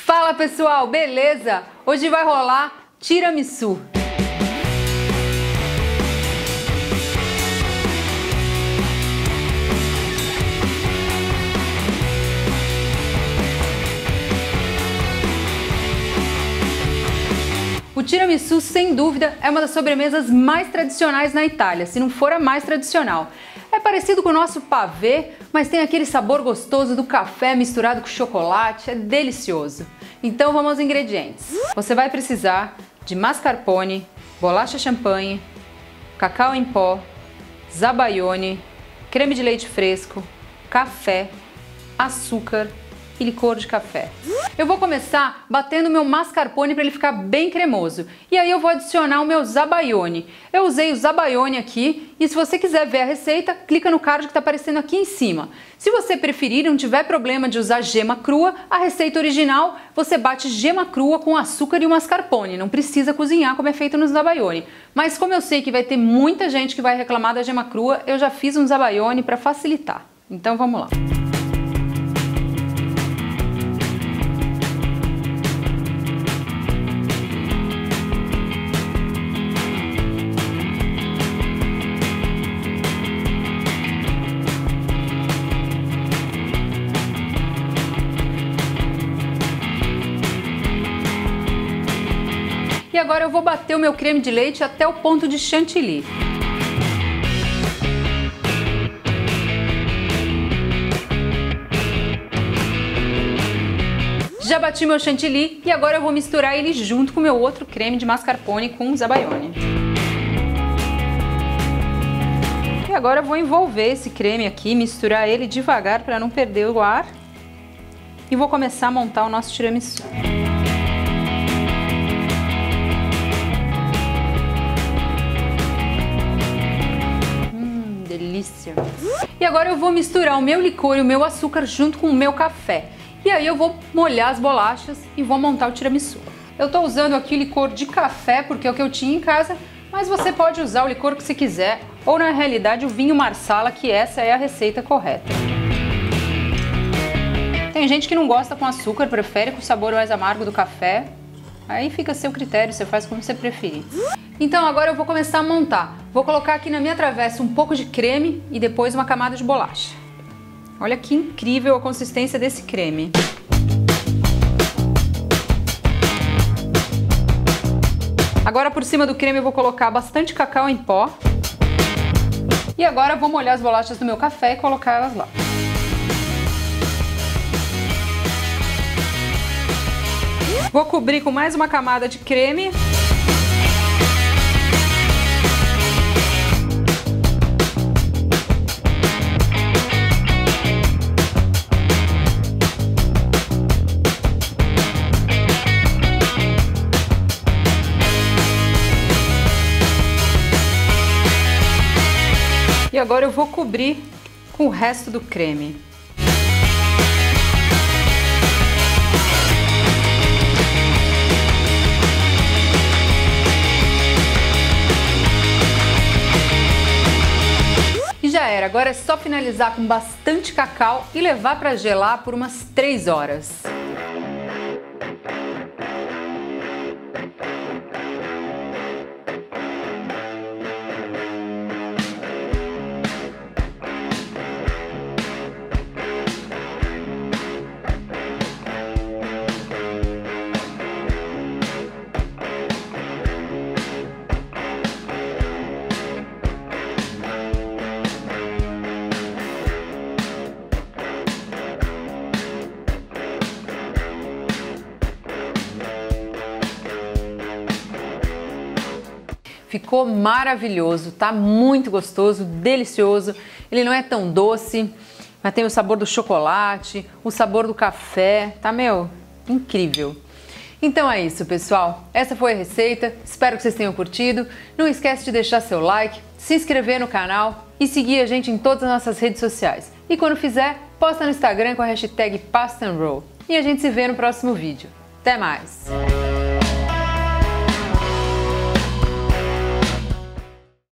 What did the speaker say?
Fala pessoal, beleza? Hoje vai rolar tiramisu. O tiramisu, sem dúvida, é uma das sobremesas mais tradicionais na Itália, se não for a mais tradicional. É parecido com o nosso pavê, mas tem aquele sabor gostoso do café misturado com chocolate, é delicioso. Então vamos aos ingredientes. Você vai precisar de mascarpone, bolacha champanhe, cacau em pó, zabaione, creme de leite fresco, café, açúcar e licor de café. Eu vou começar batendo meu mascarpone para ele ficar bem cremoso. E aí eu vou adicionar o meu zabaione. Eu usei o zabaione aqui e se você quiser ver a receita, clica no card que está aparecendo aqui em cima. Se você preferir e não tiver problema de usar gema crua, a receita original você bate gema crua com açúcar e o mascarpone. Não precisa cozinhar como é feito no zabaione. Mas como eu sei que vai ter muita gente que vai reclamar da gema crua, eu já fiz um zabaione para facilitar. Então vamos lá. E agora eu vou bater o meu creme de leite até o ponto de chantilly. Já bati meu chantilly e agora eu vou misturar ele junto com o meu outro creme de mascarpone com zabaione. E agora eu vou envolver esse creme aqui, misturar ele devagar para não perder o ar. E vou começar a montar o nosso tiramisu. Delícia! E agora eu vou misturar o meu licor e o meu açúcar junto com o meu café. E aí eu vou molhar as bolachas e vou montar o tiramisu. Eu estou usando aqui licor de café porque é o que eu tinha em casa, mas você pode usar o licor que você quiser ou na realidade o vinho marsala, que essa é a receita correta. Tem gente que não gosta com açúcar, prefere com o sabor mais amargo do café. Aí fica a seu critério, você faz como você preferir. Então agora eu vou começar a montar. Vou colocar aqui na minha travessa um pouco de creme e depois uma camada de bolacha. Olha que incrível a consistência desse creme. Agora por cima do creme eu vou colocar bastante cacau em pó. E agora eu vou molhar as bolachas do meu café e colocar elas lá. Vou cobrir com mais uma camada de creme. E agora eu vou cobrir com o resto do creme. Já era, agora é só finalizar com bastante cacau e levar para gelar por umas 3 horas. Ficou maravilhoso, tá muito gostoso, delicioso. Ele não é tão doce, mas tem o sabor do chocolate, o sabor do café, tá, incrível. Então é isso, pessoal. Essa foi a receita, espero que vocês tenham curtido. Não esquece de deixar seu like, se inscrever no canal e seguir a gente em todas as nossas redes sociais. E quando fizer, posta no Instagram com a hashtag Pasta and Roll. E a gente se vê no próximo vídeo. Até mais!